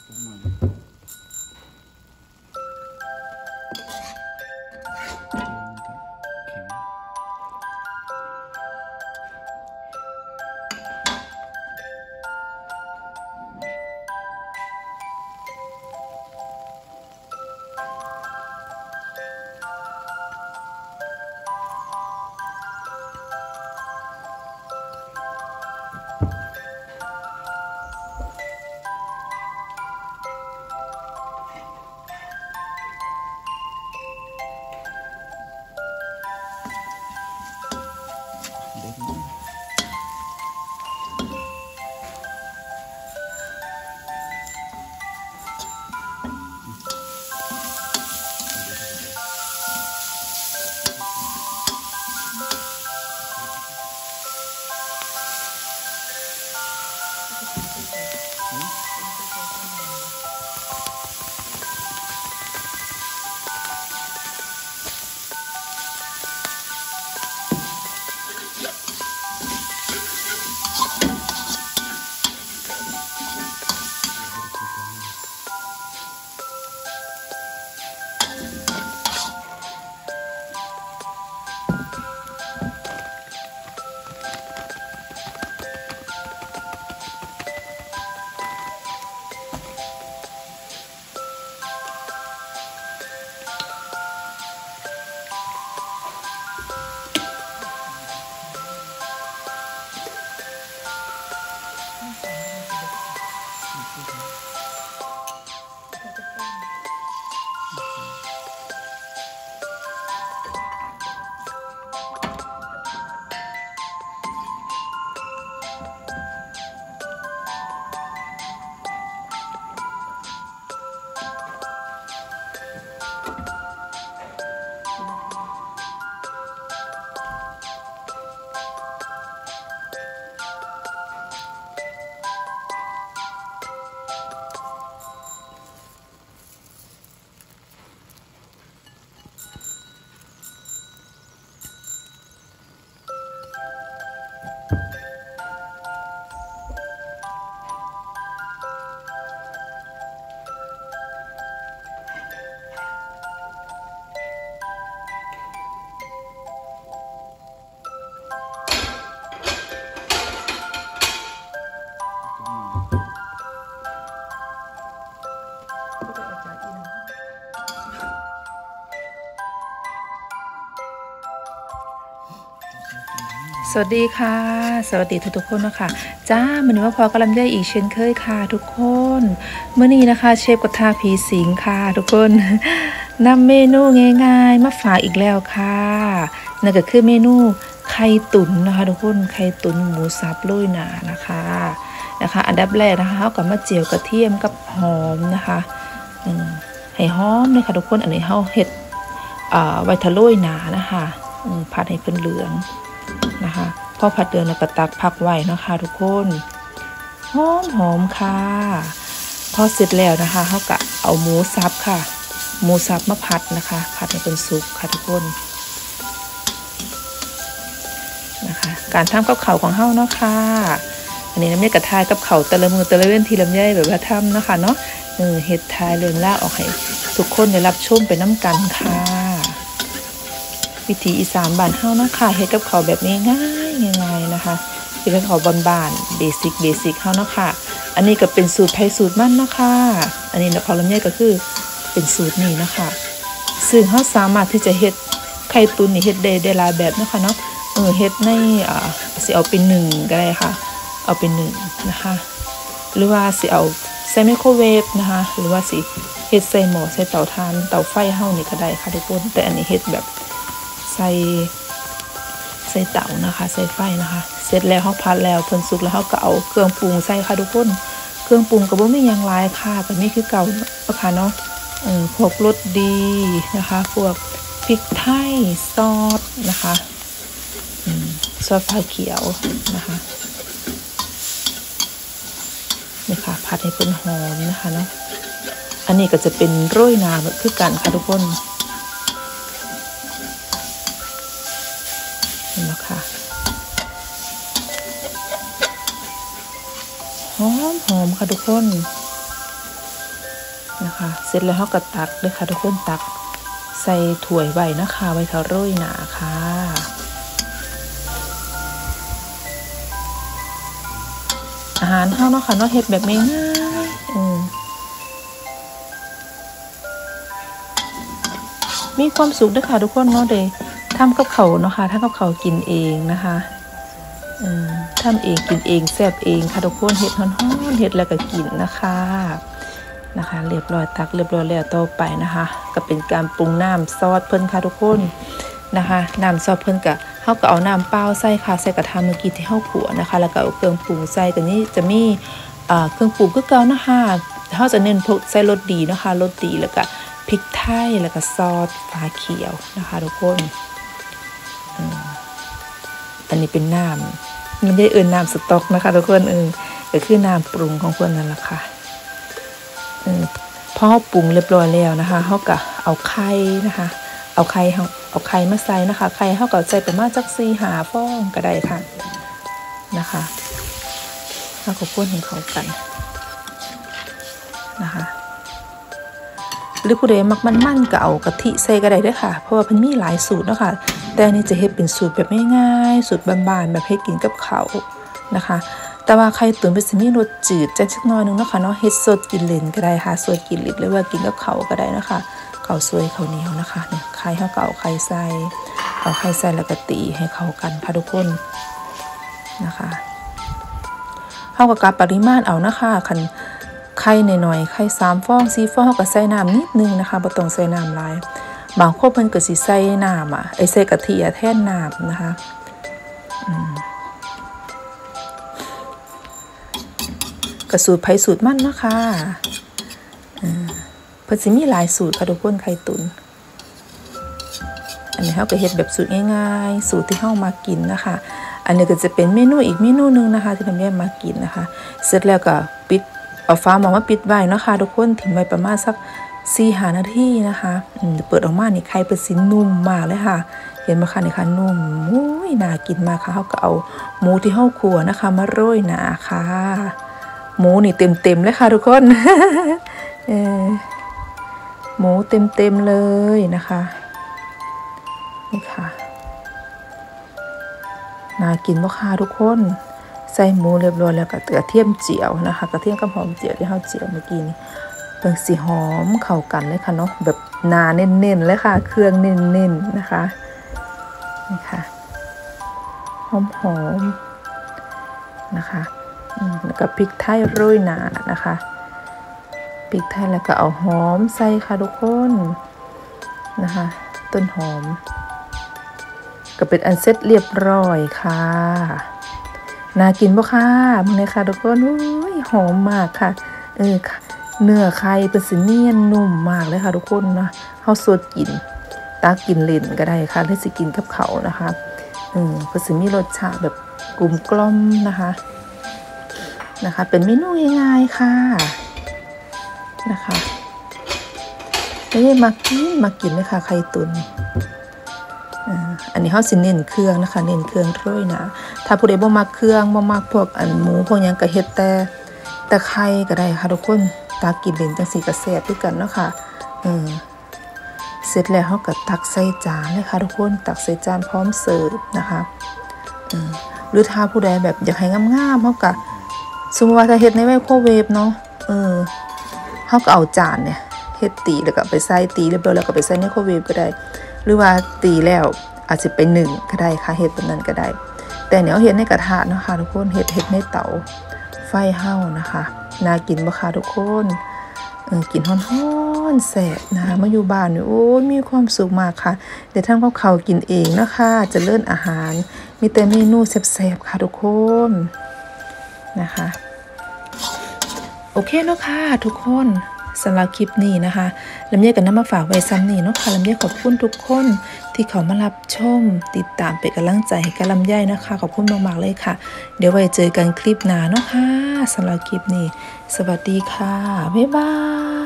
สวัสดีค่ะสวัสดีทุกคนนะคะจ้าวันนี้มาพอกำลังได้อีกเช่นเคยค่ะทุกคนเมื่อนี้นะคะเชฟกระทะผีสิงค่ะทุกคนนำเมนูง่ายๆมาฝากอีกแล้วค่ะนั่นก็คือเมนูไข่ตุ๋นนะคะทุกคนไข่ตุ๋นหมูสับโรยหนานะคะอันดับแรกนะคะเอากับมะเจียวกระเทียมกับหอมนะคะให้หอมเลยค่ะทุกคนอันนี้เขาเห็ดไวทะโรยหนานะคะผัดให้เป็นเหลืองนะคะพอผัดเดือนแล้วก็ตักพักไว้นะคะทุกคนหอมค่ะพอเสร็จแล้วนะคะเขาก็เอาหมูสับค่ะหมูสับมาผัดนะคะผัดให้เป็นสุกค่ะทุกคนนะคะการทำกับข้าวของเฮาเนาะค่ะอันนี้น้ำเนี่ยกระทายกับข้าวแต่ละมือแต่ละเว้นทีละย่อยแบบว่าทำนะคะเนาะเฮ็ดทายเรื่องล่าออกให้ทุกคนได้รับชมไปน้ำกันค่ะวิถีอีสานบ้านเฮานะคะเฮ็ดกับข้าวแบบง่ายๆนะคะเป็นกับข้าวบ้านๆเบสิกเฮาเนาะค่ะอันนี้ก็เป็นสูตรไทยสูตรมันนะคะอันนี้ของลำไยก็คือเป็นสูตรนี้นะคะซึ่งเฮาสามารถที่จะเฮ็ดไข่ตุ๋นนี่เฮ็ดได้หลายแบบนะคะเนาะเฮ็ดในสิเอาเป็นนึ่งก็ได้ค่ะเอาเป็นนึ่งนะคะหรือว่าสิเอาใส่ไมโครเวฟนะคะหรือว่าสิเฮ็ดใส่หม้อใส่เตาถ่านเตาไฟเฮานี่ก็ได้ค่ะทุกคนแต่อันนี้เฮ็ดแบบใส่เตานะคะใส่ไฟนะคะเสร็จแล้วเฮาผัดแล้วเพิ่นสุกแล้วเฮาก็เอาเครื่องปรุงใส่ค่ะทุกคนเครื่องปรุงก็บ่มีหยังหลายค่ะแต่นี่คือเก่าค่ะเนาะพวกรสดีนะคะพวกพริกไทยซอสนะคะซอสฟ้าเขียวนะคะนี่ค่ะผัดให้เป็นหอมนะคะเนาะอันนี้ก็จะเป็นโรยหน้าคือกันค่ะทุกคนเห็นไหมคะหอมค่ะทุกคนนะคะเสร็จแล้วเขาก็ตักเลยค่ะทุกคนตักใส่ถ้วยไว้นะคะไว้เขาโรยหนาค่ะอาหารเฮาเนาะค่ะเนาะเฮ็ดแบบง่ายๆมีความสุขด้วยค่ะทุกคนเนาะเด้ทำกับเขาเนาะค่ะทำกับเขากินเองนะคะทำเองกินเองแซ่บเองค่ะทุกคนเฮ็ดฮ้อนๆเฮ็ดแล้วก็กินนะคะเรียบร้อยตักเรียบร้อยแล้วต่อไปนะคะก็เป็นการปรุงน้ำซอสเพิ่นค่ะทุกคนนะคะน้ำซอสเพิ่นก็เฮาก็เอาน้ำเปล่าใส่ค่ะใส่กระทะเมื่อกี้ที่เฮาขัวนะคะแล้วก็เอาเครื่องปรุงใส่ตัวนี้จะมีเครื่องปรุงคือเก่านะคะเฮาจะเน้นพวกใส่รสดีนะคะรสดีแล้วก็พริกไทยแล้วก็ซอสฟ้าเขียวนะคะทุกคนอันนี้เป็นน้ำมันได้น้ำสต๊อกนะคะทุกคนก็คือน้ำปรุงของเพิ่นนั่นแหละค่ะพอปรุงเรียบร้อยแล้วนะคะเขาก็เอาไข่นะคะเอาไข่มาใส่นะคะไข่เขาก็ใส่ประมาณจัก4-5 ฟองก็ได้ค่ะนะคะเขาก็พ่นให้เขากันนะคะหรือผู้ใดมักมันก็เอากะทิใส่ก็ได้ด้วยค่ะเพราะว่าเพิ่นมีหลายสูตรเนาะค่ะแต่อันนี้จะเฮ็ดเป็นสูตรแบบง่ายๆสูตรบานๆแบบให้กินกับข้าวนะคะแต่ว่าไข่ตุ๋นเป็นสิมีรสจืดจักหน่อยนึงเนาะค่ะเนาะเฮ็ดสดกินเล่นก็ได้ค่ะสดกินเล่นหรือว่ากินกับข้าวก็ได้นะคะข้าวสวยข้าวเหนียวนะคะเนี่ยไข่เฮาก็เอาไข่ใส่แล้วก็ตีให้เข้ากันค่ะทุกคนนะคะเฮาก็กะปริมาณเอานะคะคันไข่หน่อยๆไข่3 ฟอง4 ฟองเฮาก็ใส่น้ำนิดนึงนะคะบ่ต้องใส่น้ำหลายบางคนเพิ่นก็สิใส่น้ำใส่กะทิแทนน้ำนะคะกระสูตรไผ่สูตรมันนะคะเพิ่นสิมีหลายสูตรค่ะทุกคนไข่ตุ๋นอันนี้เฮาก็เฮ็ดแบบสูตรง่ายๆสูตรที่เฮามากินนะคะอันนี้ก็จะเป็นเมนูอีกเมนูนึงนะคะที่ทำแยกมากินนะคะเสร็จแล้วก็ปิดเอาฟ้ามาปิดไว้นะคะทุกคนทิ้งไว้ประมาณสัก4-5 นาทีนะคะเปิดออกมานี่ไข่เปิ้นสินุ่มมากเลยค่ะเห็นไหมคะนี่ค่ะนุ่มน่ากินมากค่ะเฮาก็เอาหมูที่เฮาคั่วนะคะมาโรยหน้าค่ะหมูนี่เต็มเลยค่ะทุกคนหมูเต็มเลยนะคะนี่ค่ะน่ากินมากค่ะทุกคนใส่หมูเรียบร้อยแล้วก็กระเทียมเจียวนะคะกระเทียมกับหอมเจียวที่เฮาเจียวเมื่อกี้นี้เป็นสีหอมเข้ากันเลยค่ะเนาะแบบหนาเน้นๆเลยค่ะเครื่องเน้นๆนะคะนี่ค่ะหอมนะคะแล้วก็พริกไทยโรยหน้านะคะพริกไทยแล้วก็เอาหอมใส่ค่ะทุกคนนะคะต้นหอมก็เป็นอันเสร็จเรียบร้อยค่ะน่ากินบ่ค่ะมื้อนี้ค่ะทุกคนหอมมากค่ะเนื้อไข่เป็นสิเนียนนุ่มมากเลยค่ะทุกคนนะเฮาสดกินตากินเล่นก็ได้ค่ะหรือสิกินกับเขานะคะเป็นสิมีรสชาติแบบกลมกล่อมนะคะเป็นเมนูง่ายๆค่ะนะคะไม่ได้มากินเลยค่ะไข่ตุ๋นอันนี้เขาสิเน้นเครื่องนะคะเน้นเครื่องโรยหน้าถ้าผู้ใดบ่มักเครื่องบ่มักพวกหมูพวกยังก็เฮ็ดแต่ไข่ก็ได้ค่ะทุกคนตากินเล่นจังซี่ก็แซ่บคือกันเนาะค่ะเสร็จแล้วเขาก็ตักใส่จานเลยค่ะทุกคนตักใส่จานพร้อมเสิร์ฟนะคะหรือถ้าผู้ใดแบบอยากให้งามๆเขาก็สมมติว่าถ้าเฮ็ดในไมโครเวฟเนาะเขาก็เอาจานเนี่ยเฮ็ดตีแล้วก็ไปใส่ตีเรียบร้อยแล้วก็ไปใส่ในไมโครเวฟก็ได้หรือว่าตีแล้วอาจจะไปนึ่งก็ได้ค่ะเฮ็ดแบบนั้นก็ได้แต่เนี่ยเฮ็ดในกระทะเนาะค่ะทุกคนเฮ็ดในเตาไฟเฮานะคะน่ากินบ่ค่ะทุกคนกินฮ้อนๆแซ่บนะคะมาอยู่บ้านนี่โอ้ยมีความสุขมากค่ะเดี๋ยวทำกับข้าวกินเองนะคะจะเลิ่นอาหารมีแต่เมนูแซ่บๆค่ะทุกคนนะคะโอเคเนาะค่ะทุกคนสำหรับคลิปนี้นะคะลำไยก็นำมาฝากไว้ซ้ำนี่เนาะค่ะลำไยขอบคุณทุกคนที่เขามารับชมติดตามเป็นกำลังใจให้กับลำไยนะคะขอบคุณมากๆเลยค่ะเดี๋ยวไว้เจอกันคลิปหน้าเนาะค่ะสำหรับคลิปนี้สวัสดีค่ะบ๊ายบาย